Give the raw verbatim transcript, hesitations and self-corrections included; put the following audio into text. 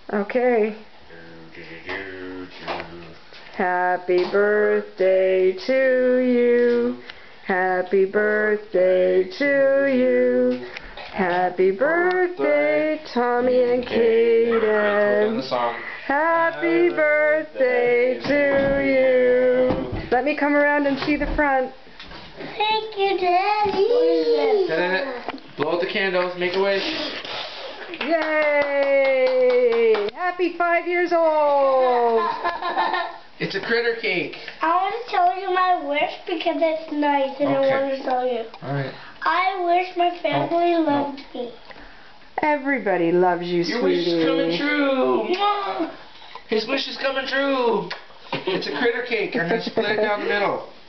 Okay. Happy birthday to you. Happy birthday to you. Happy birthday, Tommy and Kaden. Happy birthday to you. Let me come around and see the front. Thank you, Daddy. Blow out the candles, make a wish. Yay! Happy five years old! It's a critter cake. I want to tell you my wish because it's nice and Okay. I want to tell you. Alright. I wish my family Oh, loved no. me. Everybody loves you, Your sweetie. wish is coming true. Mwah! His wish is coming true. It's a critter cake. I'm going to split it down the middle.